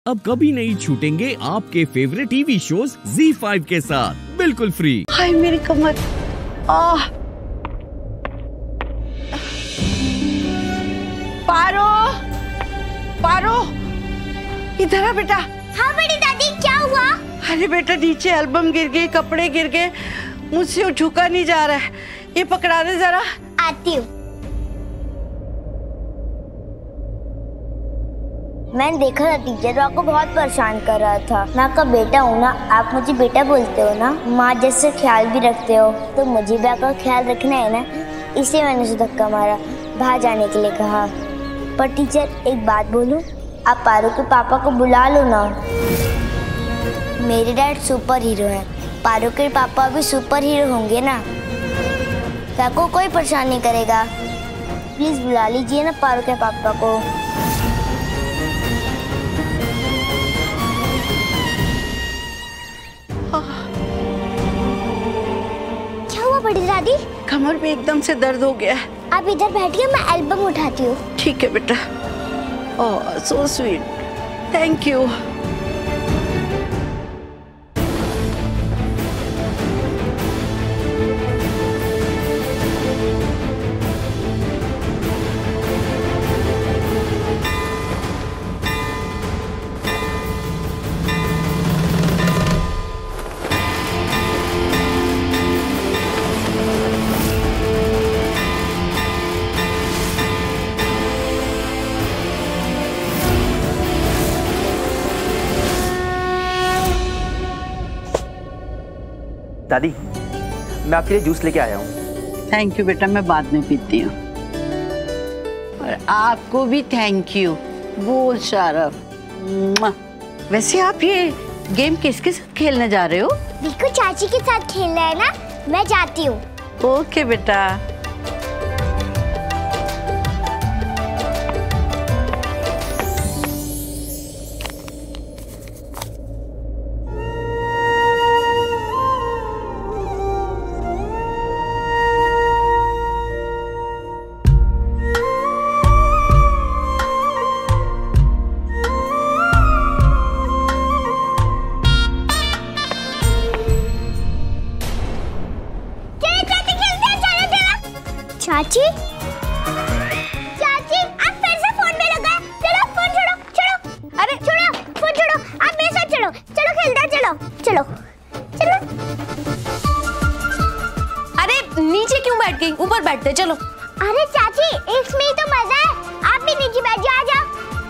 अब कभी नहीं छूटेंगे आपके फेवरेट टीवी शोज ZEE5 के साथ बिल्कुल फ्री। हाय मेरी कमर। पारो, पारो, इधर आ बेटा। हाँ बड़ी दादी, क्या हुआ? अरे बेटा नीचे एल्बम गिर गई, कपड़े गिर गए, मुझसे वो झुका नहीं जा रहा है, ये पकड़ा दे जरा। आती हूँ। मैंने देखा था टीचर आपको बहुत परेशान कर रहा था। मैं आपका बेटा हूँ ना, आप मुझे बेटा बोलते हो ना, माँ जैसे ख्याल भी रखते हो, तो मुझे भी आपका ख्याल रखना है ना, इसलिए मैंने उसे धक्का मारा, बाहर जाने के लिए कहा। पर टीचर एक बात बोलूं, आप पारो के पापा को बुला लो ना। मेरे डैड सुपर हीरो हैं, पारो के पापा भी सुपर हीरो होंगे ना, तो आपको कोई परेशान नहीं करेगा। प्लीज बुला लीजिए ना पारो के पापा को। क्या हुआ बड़ी दादी? कमर में एकदम से दर्द हो गया है। आप इधर बैठिए, मैं एल्बम उठाती हूँ। ठीक है बेटा। Oh so sweet, thank you. दादी, मैं आपके लिए जूस लेके आया हूँ। थैंक यू बेटा, मैं बाद में पीती हूँ। और आपको भी थैंक यू, बोल शारफ। वैसे आप ये गेम किसके साथ खेलने जा रहे हो? बिल्कुल चाची के साथ खेलना है ना, मैं जाती हूँ। ओके बेटा। चाची, चाची, आप फिर से फोन में लगा। चलो फोन छोड़ो, छोड़ो। अरे छोड़ो, फोन छोड़ो, आप मेरे साथ चलो, चलो खेलते हैं, चलो, चलो, चलो। अरे नीचे क्यों बैठ गई? ऊपर बैठते, चलो। अरे चाची, इसमें ही तो मजा है, आप भी नीचे बैठ जाओ, आ जाओ।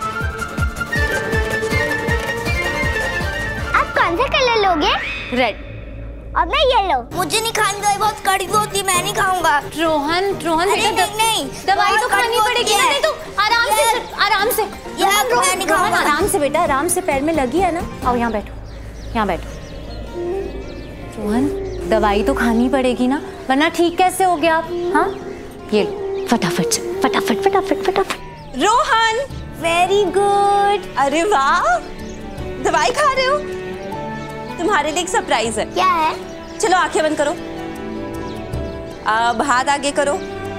आप कौन सा कलर लोगे? रेड। और मैं येलो। मुझे नहीं खानी दवाई, बहुत कड़वी होती है, मैं नहीं खाऊंगा। रोहन, रोहन नहीं, दवाई तो खानी पड़ेगी ना। नहीं तो आराम से, आराम से। मैं नहीं खाऊंगा। आराम से बेटा, आराम से, पैर में लगी है ना। आओ यहाँ बैठो, यहाँ बैठो। रोहन, दवाई तो खानी पड़ेगी ना, वरना ठीक कैसे हो गया आप? हाँ, ये फटाफट से, फटाफट फटाफट फटाफट। Rohan, very good. अरे वाह, दवाई खा रहे हो? तुम्हारे लिए एक सरप्राइज है। क्या है? चलो आंखें बंद करो, अब हाथ आगे करो,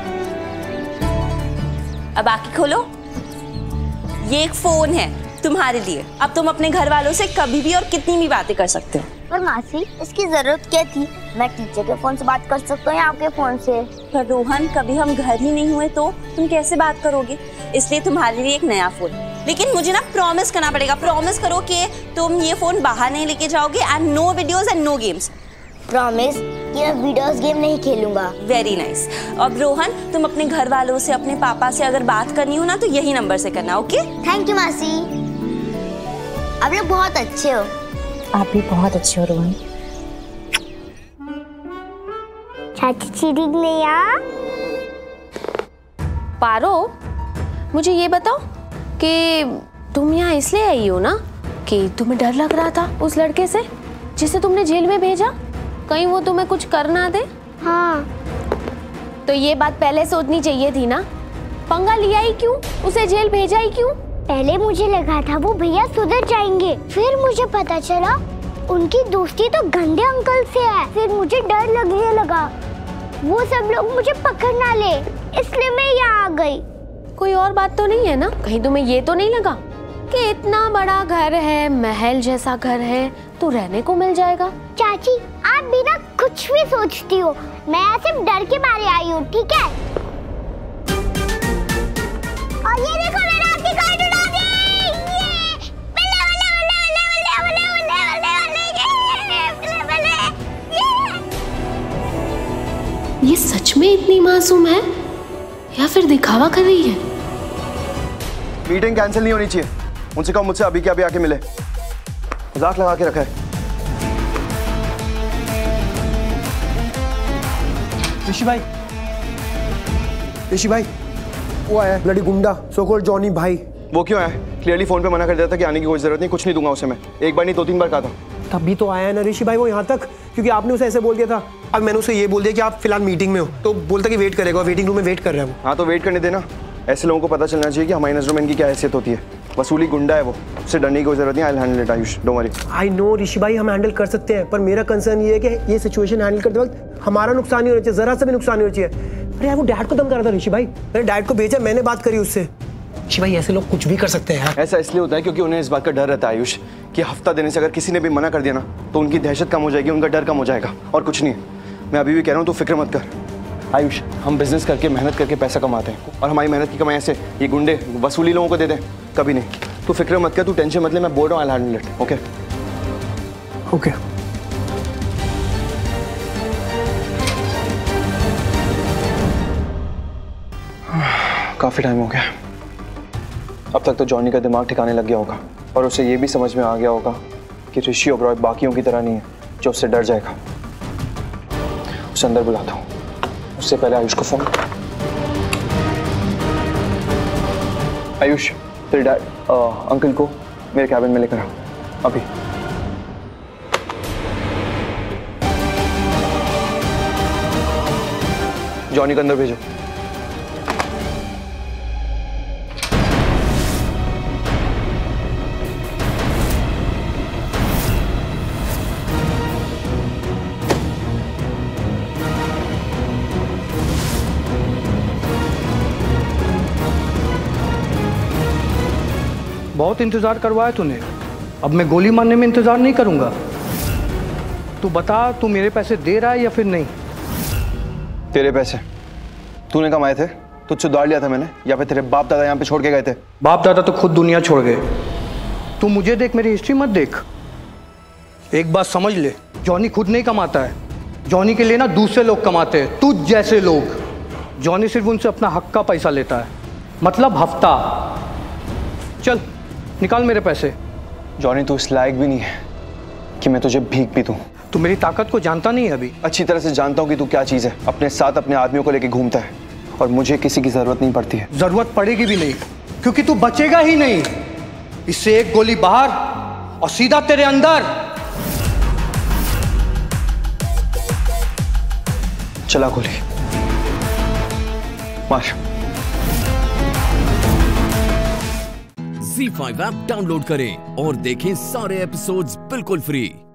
अब आंखें खोलो। ये एक फोन है तुम्हारे लिए, अब तुम अपने घर वालों से कभी भी और कितनी भी बातें कर सकते हो। पर मासी, इसकी जरूरत क्या थी? मैं टीचर के फोन से बात कर सकता हूँ या आपके फोन से? पर रोहन, कभी हम घर ही नहीं हुए तो तुम कैसे बात करोगे, इसलिए तुम्हारे लिए एक नया फोन। लेकिन मुझे ना प्रॉमिस करना पड़ेगा, प्रॉमिस करो कि तुम ये फोन बाहर नहीं लेके जाओगे, and no videos and no games. Promise कि मैं वीडियोस गेम नहीं खेलूंगा। Very nice. अब रोहन, तुम अपने घर वालों से, अपने पापा से अगर बात करनी हो ना, तो यही नंबर से करना, ओके? थैंक यू मासी, आप लोग बहुत अच्छे हो। आप भी बहुत अच्छे हो रोहन। चाची चीरी ले आ। पारो, मुझे ये बताओ कि तुम यहाँ इसलिए आई हो ना कि तुम्हें डर लग रहा था उस लड़के से जिसे तुमने जेल में भेजा, कहीं वो तुम्हें कुछ कर ना दे? हाँ। तो ये बात पहले सोचनी चाहिए थी ना, पंगा लिया ही क्यों, उसे जेल भेजा ही क्यों? पहले मुझे लगा था वो भैया सुधर जाएंगे, फिर मुझे पता चला उनकी दोस्ती तो गंदे अंकल से है। फिर मुझे डर लगने लगा वो सब लोग मुझे पकड़ ना ले, इसलिए मैं यहाँ आ गई। कोई और बात तो नहीं है ना? कहीं तुम्हें ये तो नहीं लगा कि इतना बड़ा घर है, महल जैसा घर है, तो रहने को मिल जाएगा। चाची आप भी ना कुछ भी सोचती हो, मैं सिर्फ डर के मारे आई हूँ, ठीक है? और ये देखो मैंने आपकी कार उड़ा दी। ये सच में इतनी मासूम है या फिर दिखावा कर रही है? मीटिंग कैंसिल नहीं होनी चाहिए। उनसे कहो मुझसे अभी के अभी आके मिले। मजाक लगा के रखा है। ऋषि भाई वो आया ब्लडी गुंडा, सो कॉल्ड जॉनी भाई। वो क्यों आया? क्लियरली फोन पे मना कर दिया था कि आने की कोई जरूरत नहीं, कुछ नहीं दूंगा उसे मैं। एक बार नहीं 2-3 बार कहा था। तभी तो आया ना ऋषि भाई वो यहाँ तक, क्योंकि आपने उसे ऐसे बोल दिया था। अब मैंने उसे ये बोल दिया कि आप फिलहाल मीटिंग में हो, तो बोलता कि वेट करेगा, वेटिंग रूम में वेट कर रहा है वो। हाँ तो वेट करने देना। ऐसे लोगों को पता चलना चाहिए कि हमारी नजरों में इनकी क्या हैसियत होती है। वसूली गुंडा है वो, उससे डरने की कोई जरूरत नहीं। I will handle it Ayush, don't worry. I know Rishi भाई हम हैंडल कर सकते हैं, पर मेरा कंसर्न ये है कि ये सिचुएशन हैंडल करते वक्त हमारा नुकसान नहीं होना चाहिए, जरा सा भी नुकसान नहीं होना चाहिए। अरे यार वो डैड को दम कर रहा था ऋषि भाई, मैंने डैड को भेजा, मैंने बात करी उससे। ऋषि भाई ऐसे लोग कुछ भी कर सकते हैं यार। ऐसा इसलिए होता है क्योंकि उन्हें इस बात का डर रहता है आयुष कि हफ्ता देने से अगर किसी ने भी मना कर दिया ना तो उनकी दहशत कम हो जाएगी, उनका डर कम हो जाएगा, और कुछ नहीं। मैं अभी भी कह रहा हूँ, तू फिक्र मत कर आयुष। हम बिजनेस करके मेहनत करके पैसा कमाते हैं, और हमारी मेहनत की कमाई ऐसे ये गुंडे वसूली लोगों को दे दें कभी नहीं। तू फिक्र मत कर, तू टेंशन मत ले, मैं बोल रहा हूँ I will handle it. Okay okay काफ़ी टाइम हो गया। अब तक तो जॉनी का दिमाग ठिकाने लग गया होगा, और उसे ये भी समझ में आ गया होगा कि ऋषि ओबरॉय बाकियों की तरह नहीं है जो उससे डर जाएगा। उसे अंदर बुलाता हूँ, उससे पहले आयुष को फोन। आयुष तेरे डैड अंकल को मेरे कैबिन में लेकर आ अभी। जॉनी को अंदर भेजो। बहुत इंतजार करवाया तूने, अब मैं गोली मारने में इंतजार नहीं करूंगा। तू बता, तू मेरे पैसे दे रहा है या फिर नहीं? तेरे पैसे तूने कमाए थे, तुझसे उधार लिया था मैंने, या फिर तेरे बाप दादा यहाँ पे छोड़ के गए थे? बाप दादा तो खुद दुनिया छोड़ गए। तू मुझे देख, मेरी हिस्ट्री मत देख। एक बात समझ ले, जॉनी खुद नहीं कमाता है, जॉनी के लिए ना दूसरे लोग कमाते हैं, तुझ जैसे लोग। जॉनी सिर्फ उनसे अपना हक का पैसा लेता है, मतलब हफ्ता। चल निकाल मेरे पैसे। जॉनी तू इस लायक भी नहीं है कि मैं तुझे भीख भी दूं। तू मेरी ताकत को जानता नहीं है अभी। अच्छी तरह से जानता हूं कि तू क्या चीज है। अपने साथ अपने आदमियों को लेके घूमता है, और मुझे किसी की जरूरत नहीं पड़ती है। जरूरत पड़ेगी भी नहीं, क्योंकि तू बचेगा ही नहीं। इससे एक गोली बाहर और सीधा तेरे अंदर। चला गोली मार। ZEE5 ऐप डाउनलोड करें और देखें सारे एपिसोड्स बिल्कुल फ्री।